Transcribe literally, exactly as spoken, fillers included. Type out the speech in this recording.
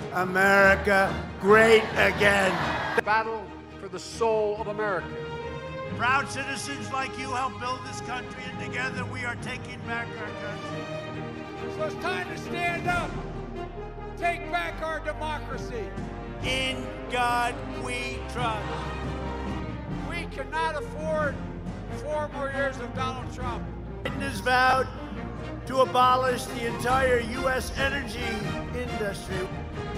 America great again. Battle for the soul of America. Proud citizens like you help build this country, and together we are taking back our country. So it's time to stand up, take back our democracy. In God we trust. We cannot afford four more years of Donald Trump. Biden has vowed to abolish the entire U S energy industry.